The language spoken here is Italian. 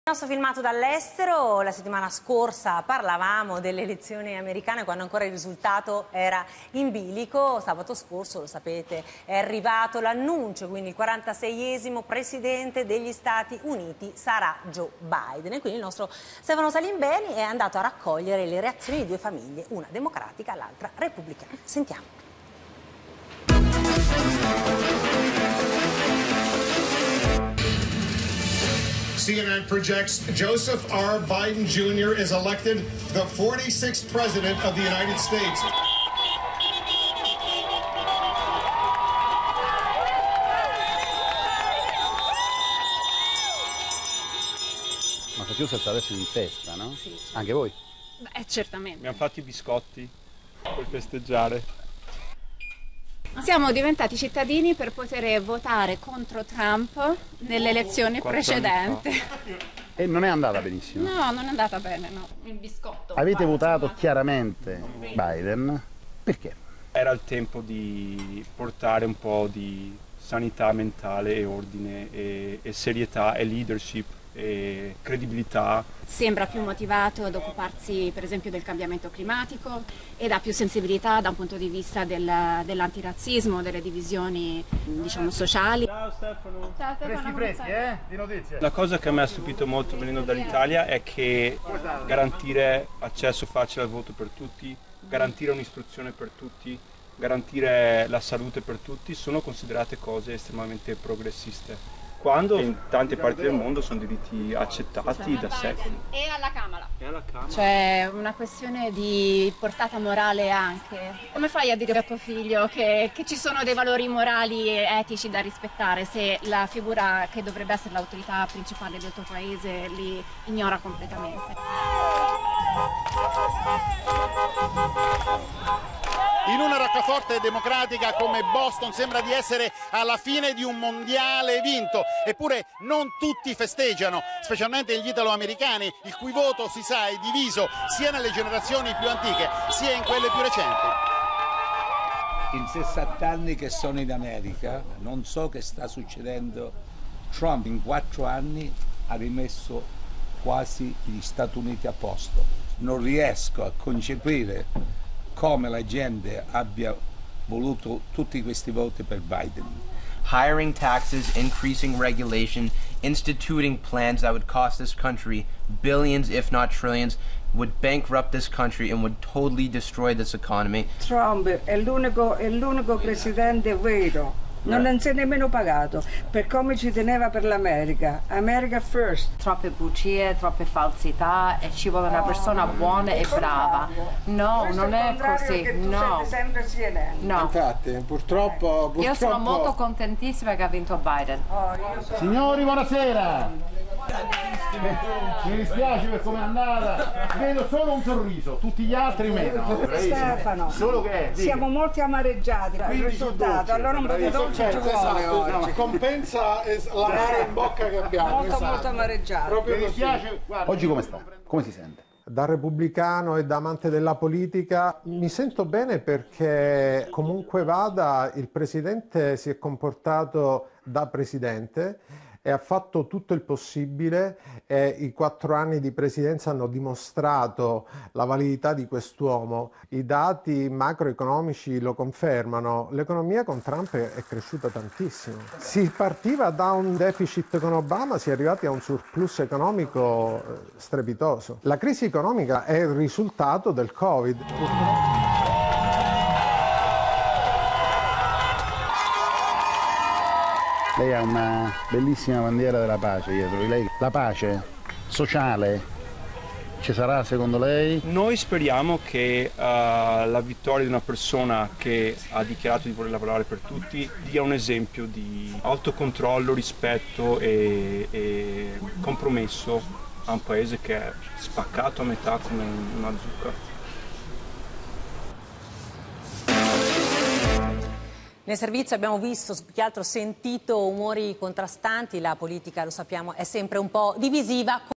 Il nostro filmato dall'estero, la settimana scorsa parlavamo delle elezioni americane quando ancora il risultato era in bilico. Sabato scorso, lo sapete, è arrivato l'annuncio, quindi il 46esimo presidente degli Stati Uniti sarà Joe Biden. E quindi il nostro Stefano Salimbeni è andato a raccogliere le reazioni di due famiglie, una democratica e l'altra repubblicana. Sentiamo. CNN projects Joseph R. Biden Jr. is elected the 46th President of the United States. Ma Massachusetts adesso in testa, no? Sì. Anche voi? Beh, certamente. Abbiamo fatto i biscotti per festeggiare. Siamo diventati cittadini per poter votare contro Trump nell'elezione precedente. E non è andata benissimo? No, non è andata bene, no. Il biscotto. Avete votato chiaramente Biden, perché? Era il tempo di portare un po' di sanità mentale e ordine e serietà e leadership e credibilità. Sembra più motivato ad occuparsi per esempio del cambiamento climatico ed ha più sensibilità da un punto di vista dell'antirazzismo, delle divisioni diciamo sociali. Ciao Stefano! Ciao Stefano, Freschi, di notizie. La cosa che mi ha stupito molto venendo dall'Italia è che garantire accesso facile al voto per tutti, garantire un'istruzione per tutti, garantire la salute per tutti sono considerate cose estremamente progressiste, quando in tante parti del mondo sono diritti accettati da secoli. E alla Camera. C'è C'è una questione di portata morale anche. Come fai a dire a tuo figlio che ci sono dei valori morali e etici da rispettare se la figura che dovrebbe essere l'autorità principale del tuo paese li ignora completamente? In una roccaforte democratica come Boston sembra di essere alla fine di un mondiale vinto, eppure non tutti festeggiano, specialmente gli italoamericani, il cui voto si sa è diviso sia nelle generazioni più antiche sia in quelle più recenti. In 60 anni che sono in America non so che sta succedendo. Trump in 4 anni ha rimesso quasi gli Stati Uniti a posto. Non riesco a concepire come la gente abbia voluto tutti questi voti per Biden. Hiring taxes, increasing regulation, instituting plans that would cost this country billions, if not trillions, would bankrupt this country and would totally destroy this economy. Trump è l'unico presidente vero. Non si è nemmeno pagato per come ci teneva per l'America. America first. Troppe bugie, troppe falsità e ci vuole una persona buona e brava. No, non è così. No. No. Infatti, purtroppo. Io sono molto contentissima che ha vinto Biden. Signori, buonasera! Mi dispiace per come è andata, vedo solo un sorriso, tutti gli altri meno. Stefano, solo che siamo molto amareggiati per il risultato, allora un po' di dolce ci vuole oggi. Compensa l'amaro in bocca che abbiamo. Molto amareggiati. Mi dispiace. Oggi come sta? Come si sente? Da repubblicano e da amante della politica mi sento bene perché comunque vada il Presidente si è comportato da Presidente e ha fatto tutto il possibile e i 4 anni di presidenza hanno dimostrato la validità di quest'uomo. I dati macroeconomici lo confermano, l'economia con Trump è cresciuta tantissimo. Si partiva da un deficit con Obama, si è arrivati a un surplus economico strepitoso. La crisi economica è il risultato del Covid. Lei ha una bellissima bandiera della pace dietro di lei. La pace sociale ci sarà secondo lei? Noi speriamo che la vittoria di una persona che ha dichiarato di voler lavorare per tutti dia un esempio di autocontrollo, rispetto e compromesso a un paese che è spaccato a metà come una zucca. Nel servizio abbiamo visto, più che altro sentito, umori contrastanti, la politica, lo sappiamo, è sempre un po' divisiva.